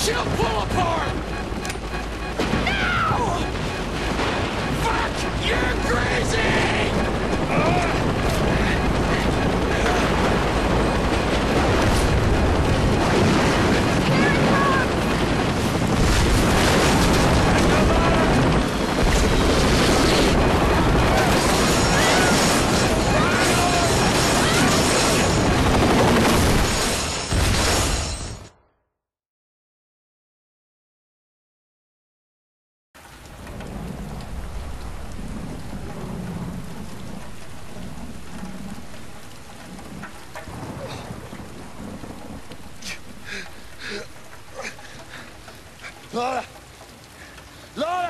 She'll pull apart! No! Fuck! You're crazy! Lara! Lara!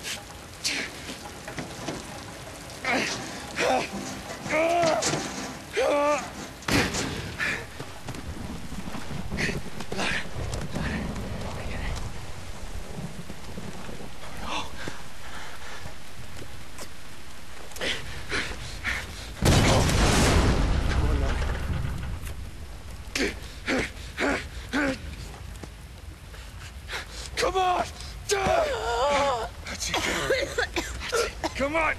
Come on! Come on!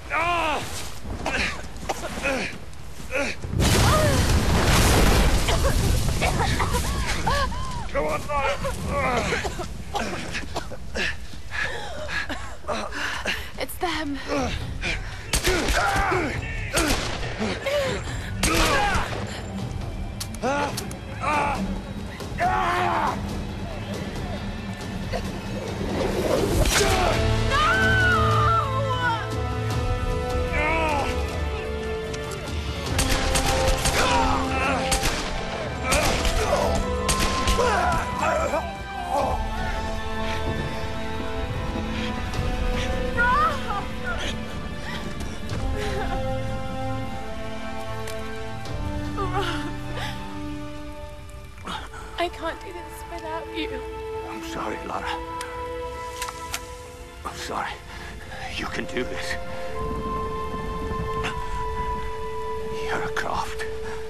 Come on, It's them. I can't do this without you. I'm sorry, Lara. I'm sorry. You can do this. You're a Croft.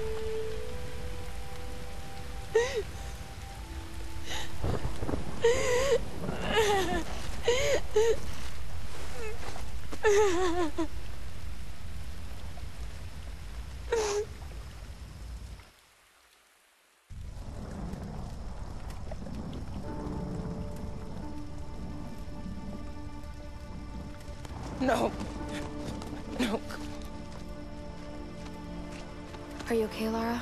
No. No. Are you okay, Lara?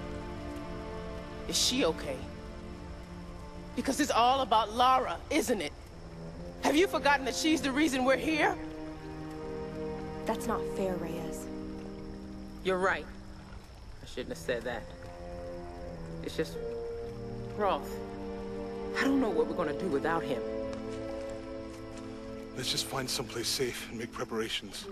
Is she okay? Because it's all about Lara, isn't it? Have you forgotten that she's the reason we're here? That's not fair, Reyes. You're right. I shouldn't have said that. It's just... Roth. I don't know what we're gonna do without him. Let's just find someplace safe and make preparations.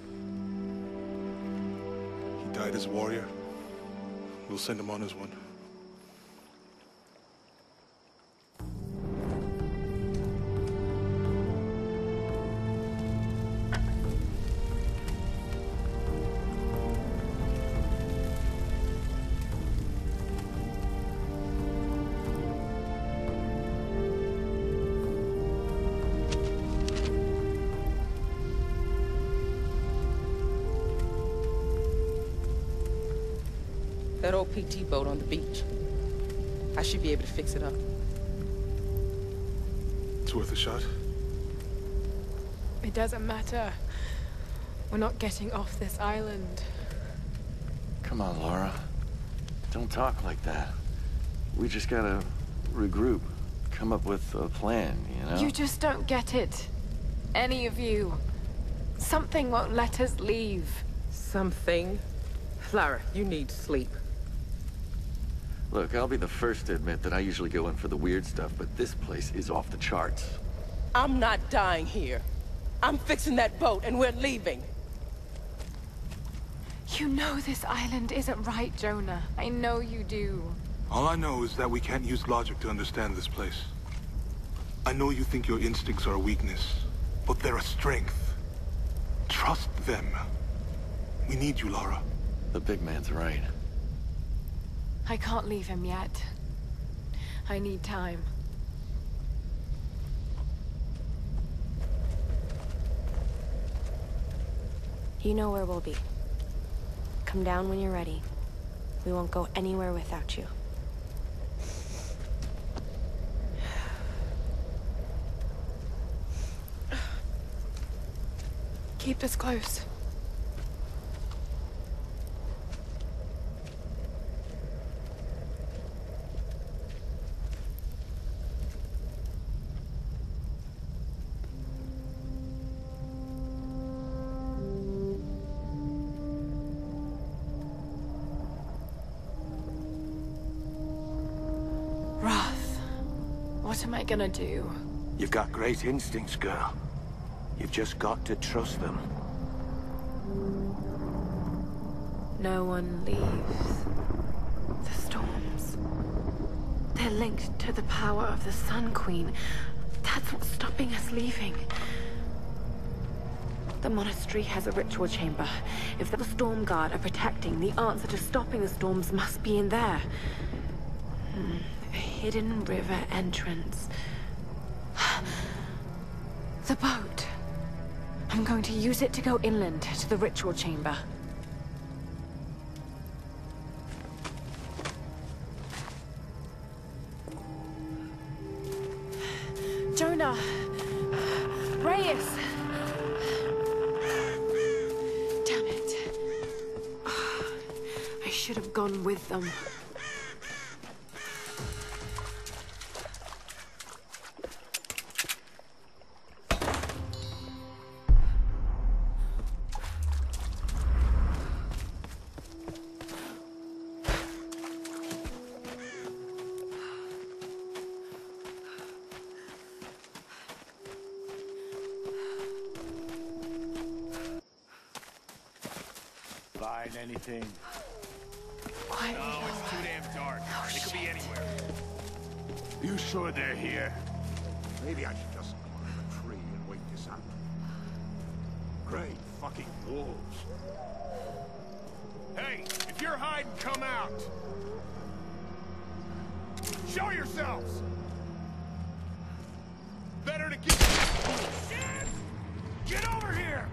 He died as a warrior. We'll send him on as one. That old PT boat on the beach. I should be able to fix it up. It's worth a shot. It doesn't matter. We're not getting off this island. Come on, Lara. Don't talk like that. We just gotta regroup. Come up with a plan, you know? You just don't get it. Any of you. Something won't let us leave. Something? Lara, you need sleep. Look, I'll be the first to admit that I usually go in for the weird stuff, but this place is off the charts. I'm not dying here. I'm fixing that boat and we're leaving. You know this island isn't right, Jonah. I know you do. All I know is that we can't use logic to understand this place. I know you think your instincts are a weakness, but they're a strength. Trust them. We need you, Lara. The big man's right. I can't leave him yet. I need time. You know where we'll be. Come down when you're ready. We won't go anywhere without you. Keep this close. Wrath. What am I gonna do? You've got great instincts, girl. You've just got to trust them. No one leaves. The storms. They're linked to the power of the Sun Queen. That's what's stopping us leaving. The monastery has a ritual chamber. If the Storm Guard are protecting, the answer to stopping the storms must be in there. A hidden river entrance. The boat. I'm going to use it to go inland to the ritual chamber. Jonah! Reyes! Damn it. I should have gone with them. Find anything? Quietly, No, Laura. it's too damn dark. Oh, They could be shit. anywhere. You sure they're here? Maybe I should just climb a tree and wait this out. Great fucking wolves. Hey, if you're hiding, come out! Show yourselves! Better to get... Shit! Get over here!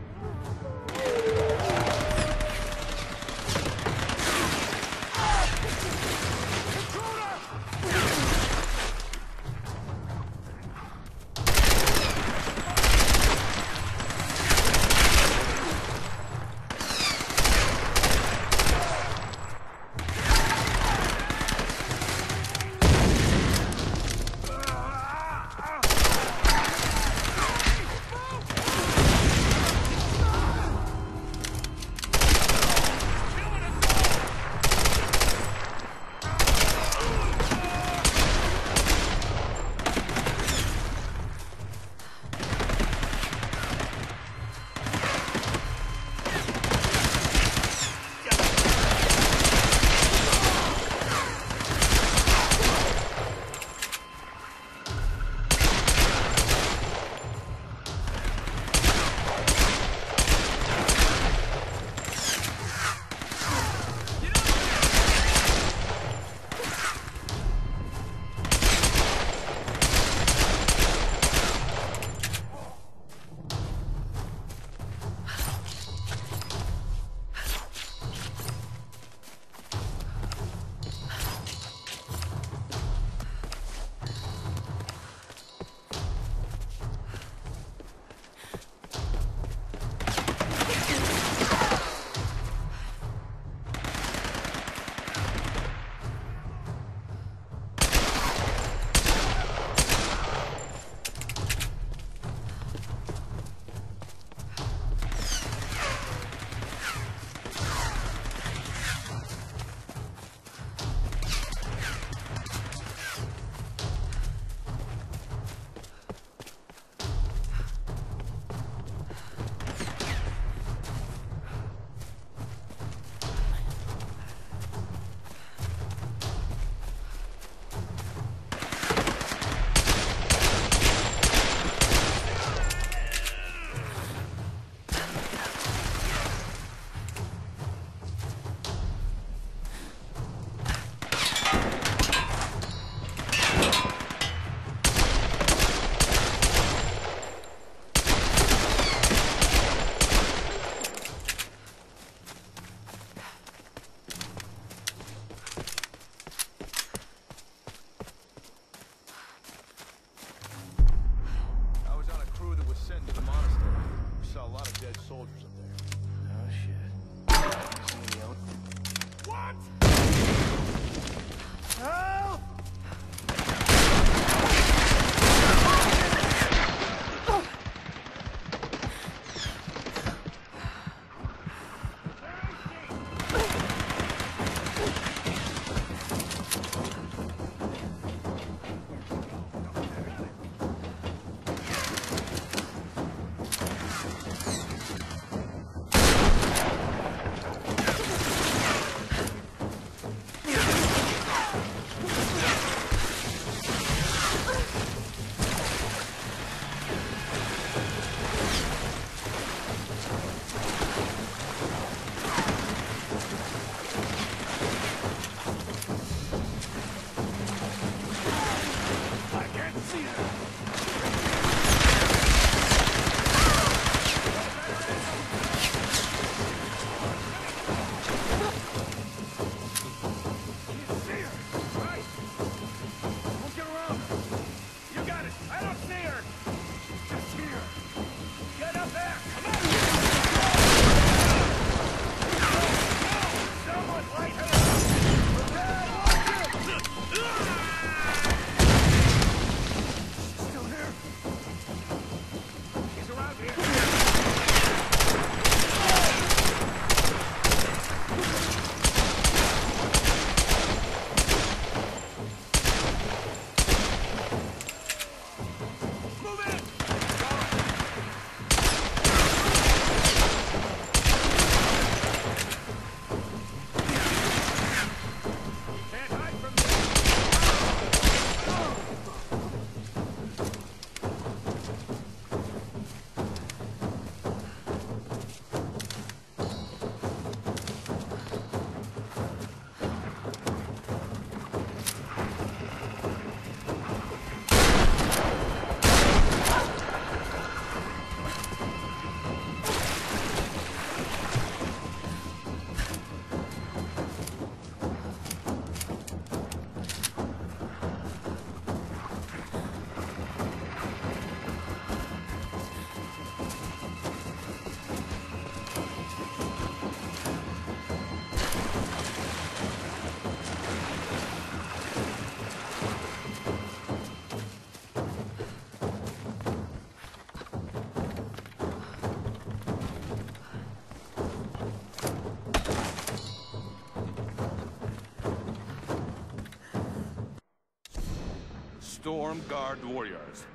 Storm Guard warriors.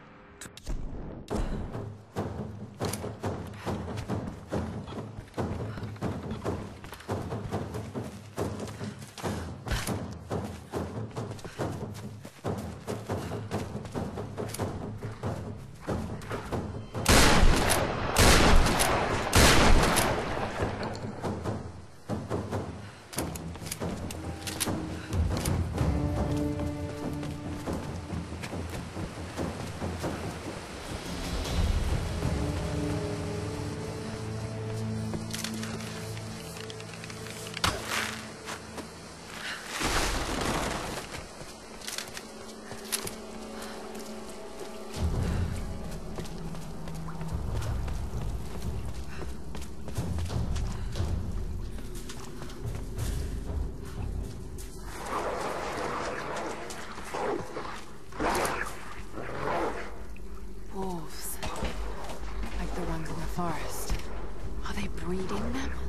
Wolves. Like the ones in the forest. Are they breeding them?